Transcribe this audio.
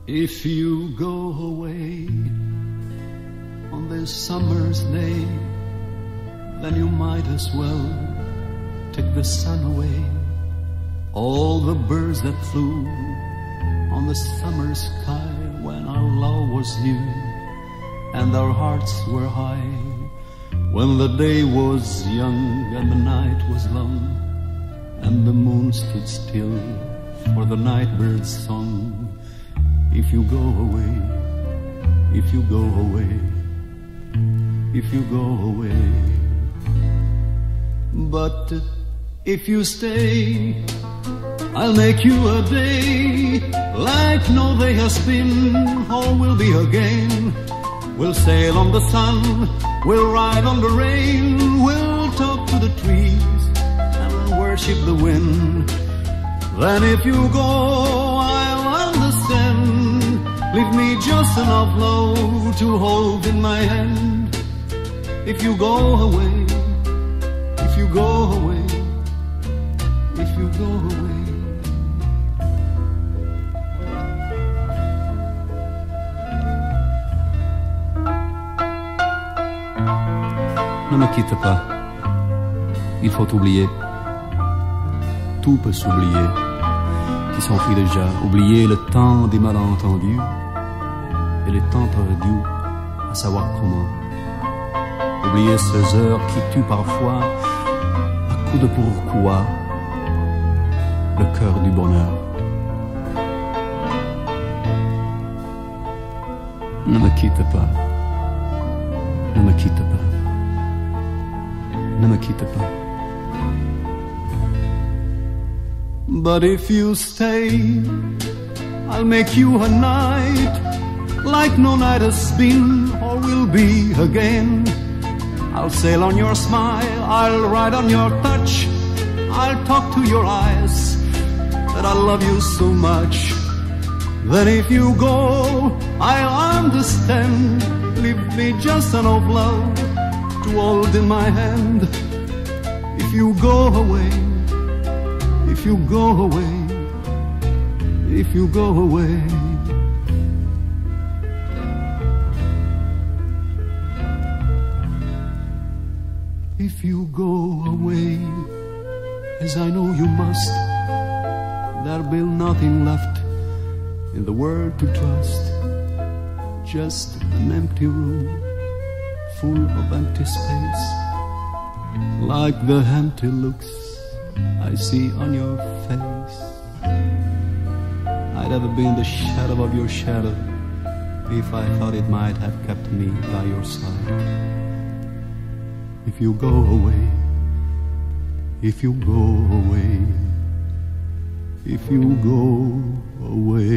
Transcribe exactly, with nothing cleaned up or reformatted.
If you go away on this summer's day, then you might as well take the sun away. All the birds that flew on the summer sky when our love was new and our hearts were high, when the day was young and the night was long and the moon stood still for the night bird's song. If you go away, if you go away, if you go away. But if you stay, I'll make you a day like no day has been or will be again. We'll sail on the sun, we'll ride on the rain, we'll talk to the trees and worship the wind. Then if you go, I'll understand. Leave me just enough love to hold in my hand. If you go away, if you go away, if you go away. Ne me quitte pas, il faut oublier. Tout peut s'oublier, qui s'enfuit déjà. Oublier le temps des malentendus et les temps perdus, à savoir comment. Oublier ces heures qui tuent parfois, à coups de pourquoi, le cœur du bonheur. Ne me quitte pas, ne me quitte pas, ne me quitte pas. But if you stay, I'll make you a night like no night has been or will be again. I'll sail on your smile, I'll ride on your touch, I'll talk to your eyes that I love you so much. Then if you go, I'll understand. Leave me just enough love to hold in my hand. If you go away, if you go away, if you go away. If you go away, as I know you must, there'll be nothing left in the world to trust. Just an empty room full of empty space, like the empty looks I see on your face. I'd ever be in the shadow of your shadow if I thought it might have kept me by your side. If you go away, if you go away, if you go away.